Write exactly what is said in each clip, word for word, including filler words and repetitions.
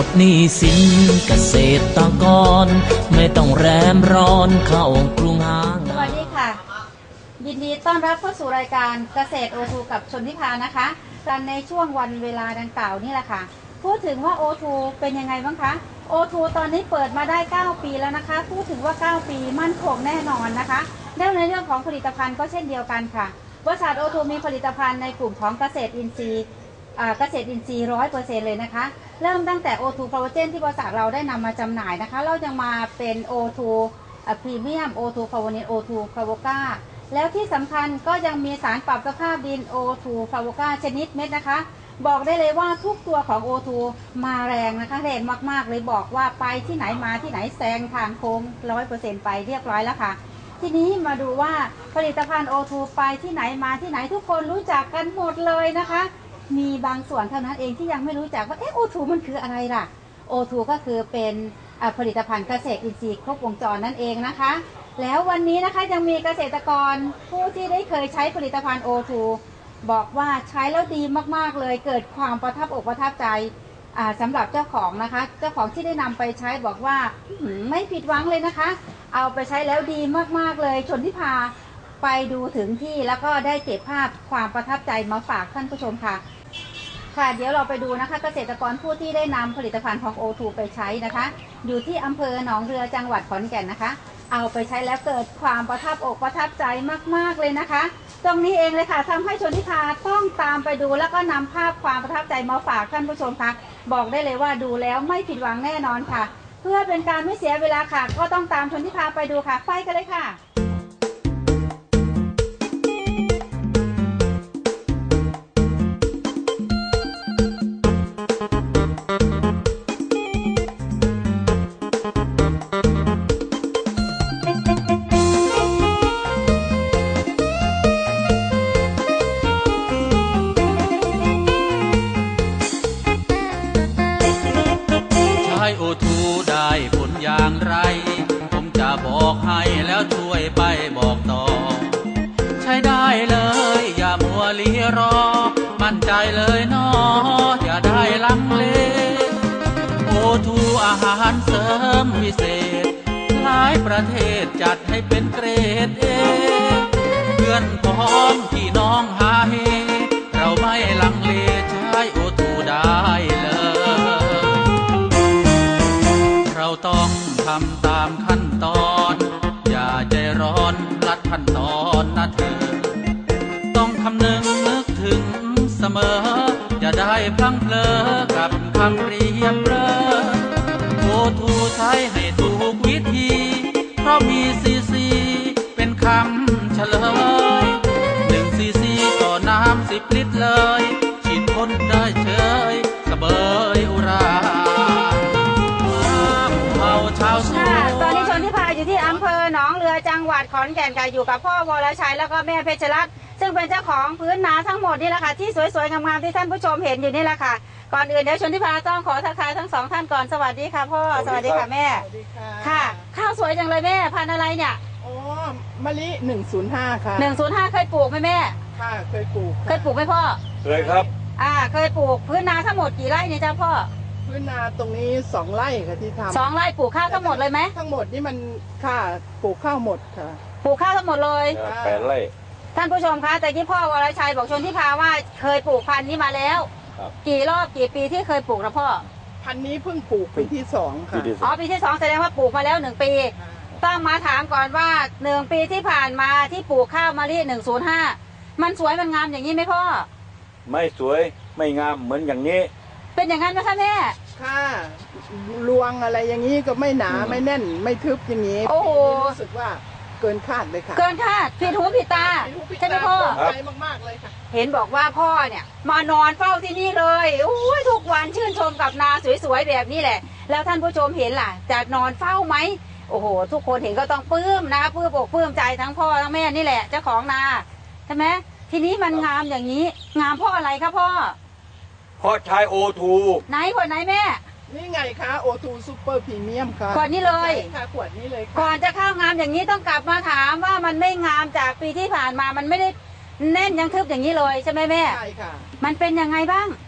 ดหนี้สินเกษตรกรไม่ต้องแรมร้อนเข้ากรุงหางสวัสดีค่ะยินดีต้อนรับเข้าสู่รายการเกษตรโอทูกับชนทิพานะคะกันในช่วงวันเวลาดังกล่าวนี่แหละค่ะพูดถึงว่า โอ ทู เป็นยังไงบ้างคะ โอ ทู ตอนนี้เปิดมาได้เก้าปีแล้วนะคะพูดถึงว่าเก้าปีมั่นคงแน่นอนนะคะแล้วในเรื่องของผลิตภัณฑ์ก็เช่นเดียวกันค่ะบริษัท โอ ทู มีผลิตภัณฑ์ในกลุ่มของเกษตรอินทรีย์เกษตรอินทรีย์ร้อยเปอร์เซ็นต์เลยนะคะเริ่มตั้งแต่ โอ ทู ฟลาวเจนที่บริษัทเราได้นำมาจำหน่ายนะคะเรายังมาเป็น โอ ทู พรีเมียม โอ ทู ฟลาวเนต โอ ทู ฟลาวโกาแล้วที่สำคัญก็ยังมีสารปรับสภาพดิน โอ ทู ฟลาวโกาชนิดเม็ดนะคะบอกได้เลยว่าทุกตัวของ โอ ทู มาแรงนะคะแรงมากๆเลยบอกว่าไปที่ไหนมาที่ไหนแซงทางโค้ง ร้อยเปอร์เซ็นต์ ไปเรียบร้อยแล้วค่ะทีนี้มาดูว่าผลิตภัณฑ์ โอ ทู ไปที่ไหนมาที่ไหนทุกคนรู้จักกันหมดเลยนะคะมีบางส่วนเท่านั้นเองที่ยังไม่รู้จักว่าเอ๊ะ โอ ทู มันคืออะไรล่ะ โอ ทู ก็คือเป็นผลิตภัณฑ์เกษตรอินทรีย์ครบวงจรนั่นเองนะคะแล้ววันนี้นะคะยังมีเกษตรกรผู้ที่ได้เคยใช้ผลิตภัณฑ์ โอ ทู บอกว่าใช้แล้วดีมากๆเลยเกิดความประทับอกประทับใจสำหรับเจ้าของนะคะเจ้าของที่ได้นำไปใช้บอกว่าไม่ผิดหวังเลยนะคะเอาไปใช้แล้วดีมากๆเลยชนที่พาไปดูถึงที่แล้วก็ได้เก็บภาพความประทับใจมาฝากท่านผู้ชมค่ะค่ะเดี๋ยวเราไปดูนะคะเกษตรกรผู้ที่ได้นำผลิตภัณฑ์ของ โอ ทู ไปใช้นะคะอยู่ที่อำเภอหนองเรือจังหวัดขอนแก่นนะคะเอาไปใช้แล้วเกิดความประทับอกประทับใจมากๆเลยนะคะตรงนี้เองเลยค่ะทำให้ชนทิพาต้องตามไปดูแล้วก็นำภาพความประทับใจมาฝากท่านผู้ชมค่ะบอกได้เลยว่าดูแล้วไม่ผิดหวังแน่นอนค่ะเพื่อเป็นการไม่เสียเวลาค่ะก็ต้องตามชนทิพาไปดูค่ะไปกันเลยค่ะโอ ทู ได้ผลอย่างไรผมจะบอกให้แล้วช่วยไปบอกต่อใช้ได้เลยอย่ามัวลีรอมั่นใจเลยเนาะอย่าได้ลังเล โอ ทู อาหารเสริมวิเศษหลายประเทศจัดให้เป็นเกรดเอเพื่อนพ้องพี่น้องหาเฮเราไม่ลังเลใช้ โอ ทู ได้เลยเราต้องทำตามขั้นตอนอย่าใจร้อนลัดขั้นตอนนะเธอต้องคำนึงนึกถึงเสมออย่าได้พลั้งเผลอกับคำเรียบเรอ โอ ทู ใช้ให้ถูกวิธีเพราะมีซีซีเป็นคำเฉลยหนึ่งซีซีต่อน้ำสิบลิตรเลยฉีดพ่นได้เฉยสเบยอุราตอนนี้ชนทิพาอยู่ที่อำเภอหนองเรือจังหวัดขอนแก่นค่ะอยู่กับพ่อวรชัยแล้วก็แม่เพชรรัตน์ซึ่งเป็นเจ้าของพื้นนาทั้งหมดนี่แหละค่ะที่สวยๆงามๆที่ท่านผู้ชมเห็นอยู่นี่แหละค่ะก่อนอื่นเดี๋ยวชนทิพาต้องขอทักทายทั้งสองท่านก่อนสวัสดีค่ะพ่อสวัสดีค่ะแม่สวัสดีค่ะค่ะข้าวสวยจังเลยแม่พันธุ์อะไรเนี่ยอ๋อมะลิหนึ่งศูนย์ห้าค่ะหนึ่งศูนย์ห้าเคยปลูกไหมแม่ค่ะเคยปลูกเคยปลูกไหมพ่อเคยครับอ่าเคยปลูกพื้นนาทั้งหมดกี่ไร่เนี่ยเจ้าพ่อพื้นนาตรงนี้สองไร่ค่ะที่ทำสองไร่ปลูกข้าวทั้งหมดเลยไหมทั้งหมดนี่มันค่ะปลูกข้าวหมดค่ะปลูกข้าวทั้งหมดเลยแปดไร่ท่านผู้ชมคะแต่ที่พ่อวรชัยบอกชนที่พาว่าเคยปลูกพันธุ์นี้มาแล้วกี่รอบกี่ปีที่เคยปลูกนะพ่อพันธุ์นี้เพิ่งปลูกปีที่สองค่ะอ๋อปีที่สองแสดงว่าปลูกมาแล้วหนึ่งปีต้องมาถามก่อนว่าหนึ่งปีที่ผ่านมาที่ปลูกข้าวมะลิหนึ่งศูนย์ห้ามันสวยมันงามอย่างนี้ไหมพ่อไม่สวยไม่งามเหมือนอย่างนี้เป็นอย่างนั้นไหมคะแม่ค่ะรวงอะไรอย่างนี้ก็ไม่หนาไม่แน่นไม่ทึบอย่างนี้โอ้โหรู้สึกว่าเกินคาดเลยค่ะเกินคาดผิดหูผิดตาใช่ไหมพ่อใจมากๆเลยค่ะเห็นบอกว่าพ่อเนี่ยมานอนเฝ้าที่นี่เลยโอ้ยทุกวันชื่นชมกับนาสวยๆแบบนี้แหละแล้วท่านผู้ชมเห็นล่ะจะนอนเฝ้าไหมโอ้โหทุกคนเห็นก็ต้องปลื้มนะคะปลื้มอกปลื้มใจทั้งพ่อทั้งแม่นี่แหละเจ้าของนาใช่ไหมทีนี้มันงามอย่างนี้งามเพราะอะไรครับพ่อเพราะใช้ โอ ทูไหนขวดไหนแม่นี่ไงคะ โอ ทู ซูเปอร์พรีเมียมค่ะขวดนี้เลยค่ะขวดนี้เลยก่อนจะเข้างามอย่างนี้ต้องกลับมาถามว่ามันไม่งามจากปีที่ผ่านมามันไม่ได้แน่นยังทึบอย่างนี้เลยใช่ไหมแม่ใช่ค่ะมันเป็นยังไงบ้าง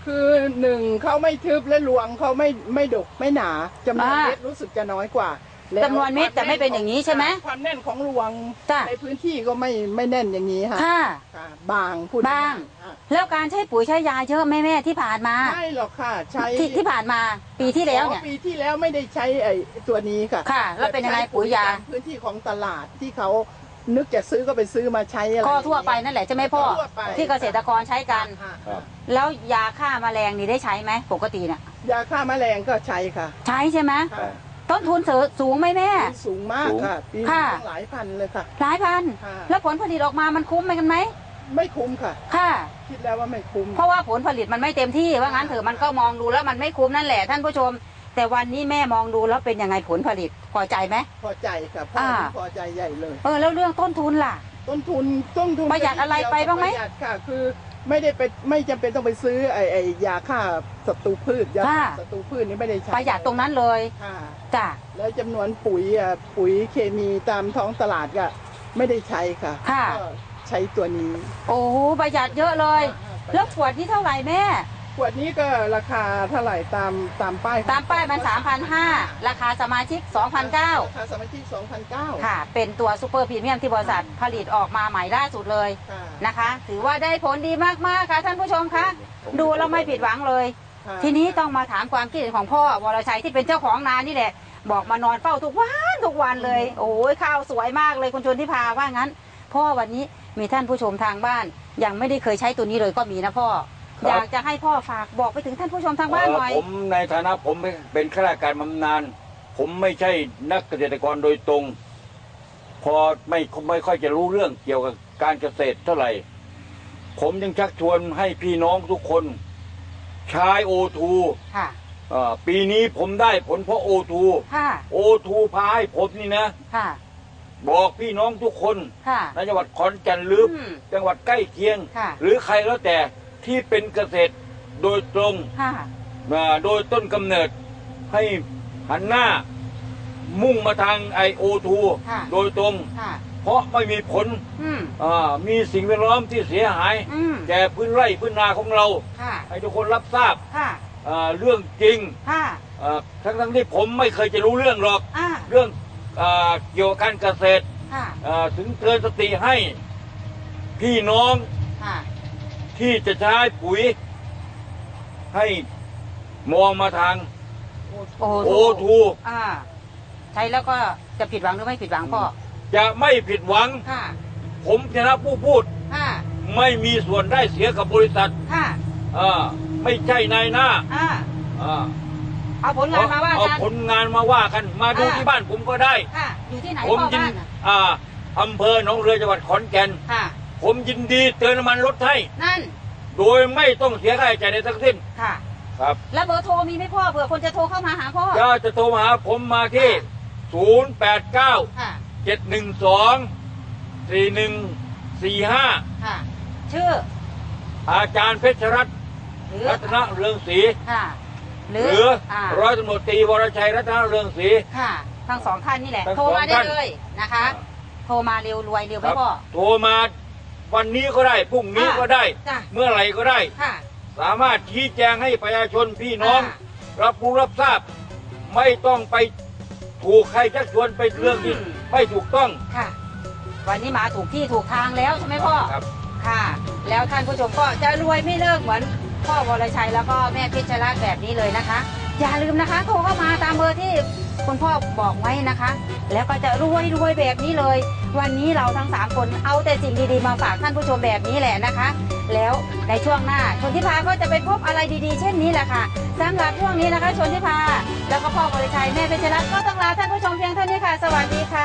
คือหนึ่งเขาไม่ทึบและรวงเขาไม่ไม่ดกไม่หนาจำนวนอ่าเม็ดรู้สึกจะน้อยกว่าแล้วจำนวนเม็ดจะไม่เป็นอย่างนี้ใช่ไหมความแน่นของรวงจ้ะในพื้นที่ก็ไม่ไม่แน่นอย่างนี้ค่ะค่ะค่ะบางพูดบางอ่ะแล้วการใช้ปุ๋ยใช้ยาเยอะแม่แม่ที่ผ่านมาใช่หรอกค่ะใช้ที่ที่ผ่านมาปีที่แล้วเนี่ยอ๋อปีที่แล้วไม่ได้ใช้ไอ้ตัวนี้ค่ะค่ะแล้วเป็นยังไงใช้ปุ๋ยยาตมพื้นที่ของตลาดที่เขานึกจะซื้อก็ไปซื้อมาใช้อะไรก็ทั่วไปนั่นแหละใช่ไหมพ่อทั่วไปที่เกษตรกรใช้กันค่ะครับแล้วยาฆ่าแมลงนี่ได้ใช้ไหมปกติเนี่ยยาฆ่าแมลงก็ใช้ค่ะใช้ใช่ไหมค่ะต้นทุนสูงไหมแม่สูงมากค่ะปีนี้ค่ะต้องหลายพันเลยค่ะหลายพันค่ะแล้วผลผลิตออกมามันคุ้มไหมกันไหมไม่คุ้มค่ะค่ะคิดแล้วว่าไม่คุ้มเพราะว่าผลผลิตมันไม่เต็มที่ว่างั้นเถอะมันก็มองดูแล้วมันไม่คุ้มนั่นแหละท่านผู้ชม แต่วันนี้แม่มองดูแล้วเป็นยังไงผลผลิตพอใจไหมพอใจค่ะพ่ออ่าพอใจใหญ่เลยเออแล้วเรื่องต้นทุนล่ะต้นทุนต้นทุนประหยัดอะไรไปบ้างไหมประหยัดค่ะ คือไม่ได้ไปไม่จำเป็นต้องไปซื้อไอ้ไอ้ยาฆ่าศัตรูพืชยาฆ่าศัตรูพืชนี่ไม่ได้ใช้ประหยัดตรงนั้นเลยค่ะจ้ะแล้วจำนวนปุ๋ยอ่ะปุ๋ยเคมีตามท้องตลาดก็ไม่ได้ใช้ค่ะค่ะก็ใช้ตัวนี้โอ้โหประหยัดเยอะเลย แล้วขวดนี้เท่าไหร่แม่ขวดนี้ก็ราคาเท่าไหร่ตามตามป้ายตามป้ายมัน สามพันห้าร้อย ราคาสมาชิก สองพันเก้าร้อยราคาสมาชิกสองพันเก้าค่ะ เป็นตัวซูเปอร์พรีเมียมที่บริษัทผลิตออกมาใหม่ล่าสุดเลยค่ะนะคะ ถือว่าได้ผลดีมากๆค่ะท่านผู้ชมคะดูแล้วไม่ผิดหวังเลยค่ะทีนี้ต้องมาถามความคิดเห็นของพ่อวรชัยที่เป็นเจ้าของนานี่แหละ บอกมานอนเฝ้าทุกวันทุกวันเลย โอ้ยข้าวสวยมากเลยคุณชนทิพาว่างั้นพ่อวันนี้มีท่านผู้ชมทางบ้าน ยังไม่ได้เคยใช้ตัวนี้เลยก็มีนะพ่อครับอยากจะให้พ่อฝากบอกไปถึงท่านผู้ชมทางบ้านหน่อยเอ่อผมในฐานะผมเป็นข้าราชการบำนาญผมไม่ใช่นักเกษตรกรโดยตรง พอไม่ไม่ค่อยจะรู้เรื่องเกี่ยวกับการเกษตรเท่าไหร่ ผมยังชักชวนให้พี่น้องทุกคนใช้โอทูค่ะปีนี้ผมได้ผลเพราะโอทูค่ะโอทูพาให้ผมนี่นะค่ะบอกพี่น้องทุกคนค่ะในจังหวัดขอนแก่นหรืออมจังหวัดใกล้เคียงค่ะหรือใครแล้วแต่ที่เป็นเกษตรโดยตรงค่ะอ่าโดยต้นกำเนิดให้หันหน้า มุ่งมาทางไอโอทูค่ะโดยตรงค่ะเพราะไม่มีผลอืมอ่ามีสิ่งแวดล้อมที่เสียหายอืมแก่พื้นไร่พื้นนาของเราค่ะให้ทุกคนรับทราบค่ะอ่าเรื่องจริงค่ะอ่าทั้งทั้งที่ผมไม่เคยจะรู้เรื่องหรอกอ่าเรื่องอาเกี่ยวกับการเกษตรค่ะอ่าถึงเตือนสติให้พี่น้องค่ะที่จะใช้ปุ๋ย ให้มองมาทางโอ้โอทูอ่า ใช้แล้วก็จะผิดหวังหรือไม่ผิดหวังพ่อจะไม่ผิดหวังค่ะผมชนะผู้พูดค่ะไม่มีส่วนได้เสียกับบริษัทค่ะอ่าไม่ใช่นายหน้าอ่าอ่าเอาผลงานมาว่าเอากันผลงานมาว่ากัน มาดูอ่าที่บ้านผมก็ได้ค่ะ อยู่ที่ไหนผมพ่อยินบ้านน่ะอ่าอำเภอหนองเรือจังหวัดขอนแก่นค่ะผมยินดีเติมน้ำมันรถให้นั่นโดยไม่ต้องเสียค่าใช้จ่ายในทั้งสิ้นค่ะครับแล้วเบอร์โทรมีไหมพ่อเผื่อคนจะโทรเข้ามาหาพ่อจะจะโทรมาหาผมมาที่ ศูนย์ แปด เก้าค่ะเจ็ด หนึ่ง สอง สี่ หนึ่ง สี่ ห้าค่ะ ชื่ออาจารย์เพชรรัตน์หรือรัตนเรืองศรีค่ะ หหรืรือ ออ่าร้อยตำรวจตรีวรชัยรัตนเรืองศรีค่ะ ทั้งสองท่านนี่แหละทั้งโทรมาสองได้ท่านเลยนะคะ โทรมาเร็วรวยเร็วไหมครับพ่อโทรมาวันนี้ก็ได้พรุ่งนี้อ่าก็ได้จ้ะเมื่อไหร่ก็ได้ค่ะสามารถชี้แจงให้ประชาชนพี่น้องอ่ารับรู้รับทราบ ไม่ต้องไปถูกใครชักชวนไปเรื่องที่อืมไม่ถูกต้องค่ะ วันนี้มาถูกที่ถูกทางแล้วใช่ไหมพ่อครับค่ะ แล้วท่านผู้ชมก็จะรวยไม่เลิกเหมือนพ่อวรชัยแล้วก็แม่เพชรรัตน์แบบนี้เลยนะคะ อย่าลืมนะคะโทรเข้ามาตามเบอร์ที่คุณพ่อบอกไว้นะคะ แล้วก็จะรวยรวยแบบนี้เลย วันนี้เราทั้งสามคนเอาแต่สิ่งดีๆมาฝากท่านผู้ชมแบบนี้แหละนะคะ แล้วในช่วงหน้าชนทิพาก็จะไปพบอะไรดีๆ เช่นนี้แหละค่ะสำหรับช่วงนี้นะคะชนทิพาแล้วก็พ่อวรชัยแม่เพชรรัตน์ก็ต้องลาท่านผู้ชมเพียงเท่านี้ค่ะ สวัสดีค่ะ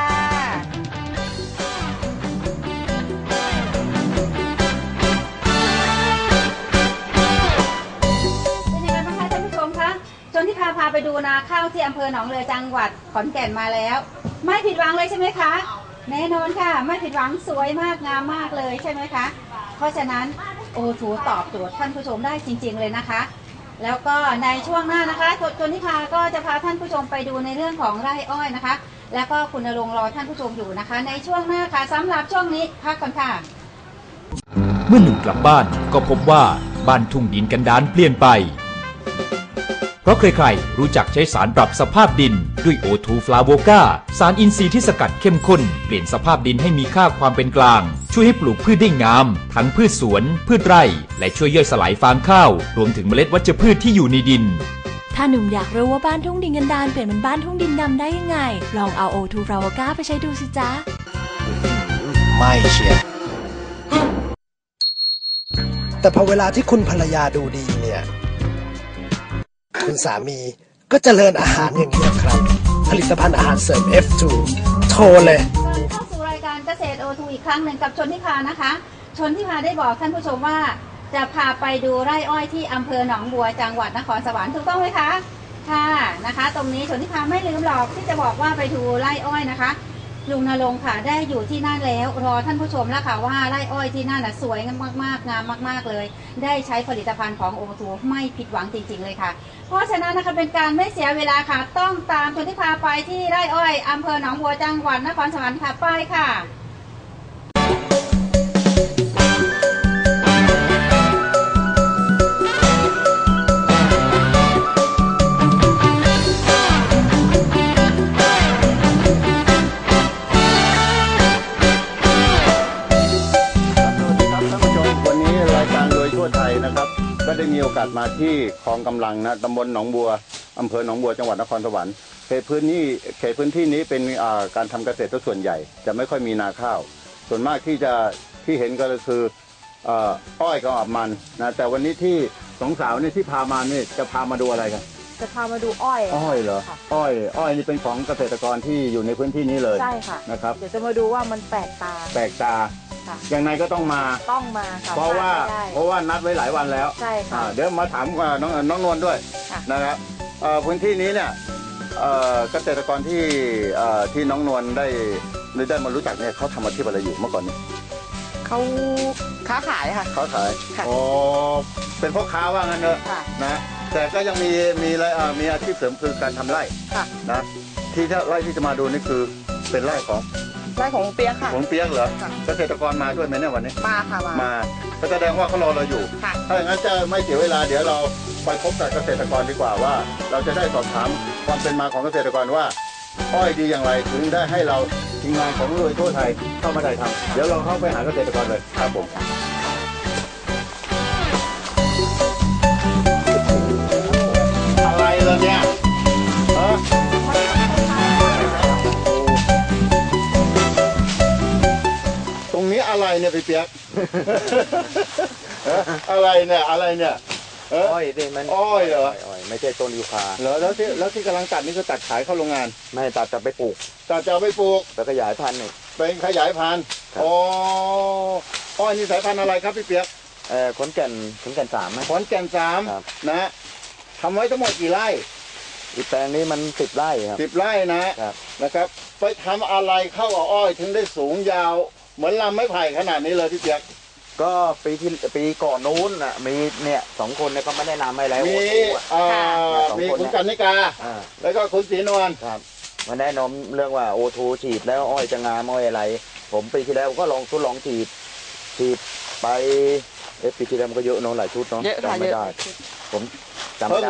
เป็นยังไงบ้างคะท่านผู้ชมคะชนทิพาพาไปดูนาข้าวที่อำเภอหนองเรือจังหวัดขอนแก่นมาแล้ว ไม่ผิดหวังเลยใช่ไหมคะแน่นอนค่ะ ไม่ผิดหวังสวยมากงามมากเลยใช่ไหมคะเพราะฉะนั้นโอทูตอบโจทย์ท่านผู้ชมได้จริง ๆเลยนะคะ แล้วก็ในช่วงหน้านะคะชนทิพาก็จะพาท่านผู้ชมไปดูในเรื่องของไร่อ้อยนะคะ แล้วก็คุณณรงค์รอท่านผู้ชมอยู่นะคะ ในช่วงหน้าค่ะสำหรับช่วงนี้พักก่อนค่ะเมื่อหนุ่มกลับบ้านก็พบว่าบ้านทุ่งดินกันดารเปลี่ยนไปเพราะใครๆรู้จักใช้สารปรับสภาพดินด้วย โอ ทู ฟลาโวกา สารอินทรีย์ที่สกัดเข้มข้นเปลี่ยนสภาพดินให้มีค่าความเป็นกลางช่วยให้ปลูกพืชได้งามทั้งพืชสวนพืชไร่และช่วยย่อยสลายฟางข้าวรวมถึงเมล็ดวัชพืชที่อยู่ในดินถ้าหนุ่มอยากรู้ว่าบ้านทุ่งดินกันดารเปลี่ยนเป็นบ้านทุ่งดินดำได้ยังไงลองเอา โอ ทู ฟลาโวกาไปใช้ดูสิจ๊ะไม่เชียร์แต่พอเวลาที่คุณภรรยาดูดีเนี่ยคุณสามีก็เจริญอาหารอย่างเดียวครับผลิตภัณฑ์อาหารเสริม เอฟ ทู โทรเลยเข้าสู่รายการเกษตร โอ ทู อีกครั้งหนึ่งกับชนทิพานะคะชนทิพาได้บอกท่านผู้ชมว่าจะพาไปดูไร่อ้อยที่อำเภอหนองบัวจังหวัดนครสวรรค์ถูกต้องไหมคะค่ะนะคะตรงนี้ชนทิพาไม่ลืมหรอกที่จะบอกว่าไปดูไร่อ้อยนะคะลุงนรงค์ค่ะได้อยู่ที่นั่นแล้วรอท่านผู้ชมแล้วค่ะว่าไร่อ้อยที่นั่นน่ะสวยมากๆงามมากๆเลยได้ใช้ผลิตภัณฑ์ของ โอ ทู ไม่ผิดหวังจริงๆเลยค่ะเพราะฉะนั้นนะคะเป็นการไม่เสียเวลาค่ะต้องตามชนทิพาไปที่ไร่อ้อยอำเภอหนองบัวจังหวัดนครสวรรค์ค่ะไปค่ะก็ได้มีโอกาสมาที่คลองกำลังนะตำบลหนองบัวอำเภอหนองบัวจังหวัดนครสวรรค์เขตพื้นที่เขตพื้นที่นี้เป็นการทำเกษตรส่วนใหญ่จะไม่ค่อยมีนาข้าวส่วนมากที่จะที่เห็นก็คืออ้อยกับมันนะแต่วันนี้ที่สองสาวนี่ที่พามานี่จะพามาดูอะไรกันจะพามาดูอ้อยอ้อยเหรออ้อยอ้อยนี่เป็นของเกษตรกรที่อยู่ในพื้นที่นี้เลยใช่ค่ะนะครับเดี๋ยวจะมาดูว่ามันแปลกตาแปลกตาอย่างไรก็ต้องมาต้องมาค่ะเพราะว่าเพราะว่านัดไว้หลายวันแล้วใช่ค่ะเดี๋ยวมาถามน้องน้องนวลด้วยนะครับพื้นที่นี้เนี่ยเกษตรกรที่ที่น้องนวลได้ได้มารู้จักเนี่ยเขาทำอาชีพอะไรอยู่เมื่อก่อนนี้เขาค้าขายค่ะค้าขายอ๋อเป็นพ่อค้าว่างั้นเนอะนะแต่ก็ยังมีมีอะไรมีอาชีพเสริมคือการทำไร่นะที่ไร่ที่จะมาดูนี่คือเป็นไร่ของไร่ของเปียกค่ะของเปียกเหรอเกษตรกรมาด้วยไหมเนี่ยวันนี้มาค่ะมามาก็แสดงว่าเขารอเราอยู่ถ้าอย่างนั้นจะไม่เสียเวลาเดี๋ยวเราไปพบกับเกษตรกรดีกว่าว่าเราจะได้สอบถามความเป็นมาของเกษตรกรว่าอ้อยดีอย่างไรถึงได้ให้เราทีมงานของรวยทั่วไทยเข้ามาได้ทำเดี๋ยวเราเข้าไปหาเกษตรกรเลยครับผมอะไรล่ะเนี่ยเออตรงนี้อะไรเนี่ยพี่เปียกอะไรเนี่ยอะไรเนี่ยอ้อยดิมันอ้อยเหรอไม่ใช่ต้นยูคาเหรอแล้วที่แล้วที่กำลังตัดนี่ก็ตัดขายเข้าโรงงานไม่ตัดจะไปปลูกตัดจะไปปลูกไปขยายพันธุ์นี่เป็นขยายพันธุ์อ๋ออ้อยนี่สายพันธุ์อะไรครับพี่เปียกเออขอนแก่นขอนแก่นสามขอนแก่นสามนะทำไว้ทั้งหมดกี่ไร่อีแปลงนี้มันสิบไร่ครับสิบไร่นะนะครับไปทำอะไรเข้ากับอ้อยถึงได้สูงยาวเหมือนลำไม้ไผ่ขนาดนี้เลยพี่เปียกก็ปีที่ปีก่อนนู้นอ่ะมีเนี่ยสองคนเนี่ยก็ไม่ได้นำให้แล้วมีอ่ามีคุณกันนิกาแล้วก็คุณศรีนวลครับมาแนะนำเรื่องว่าโอทูฉีดแล้วอ้อยจะงามอ้อยอะไรผมปีที่แล้วก็ลองทดลองฉีดฉีดไปเอฟปีที่แล้วมันก็เยอะเนาะหลายชุดเนาะจำไม่ได้ผมจำไม่ได้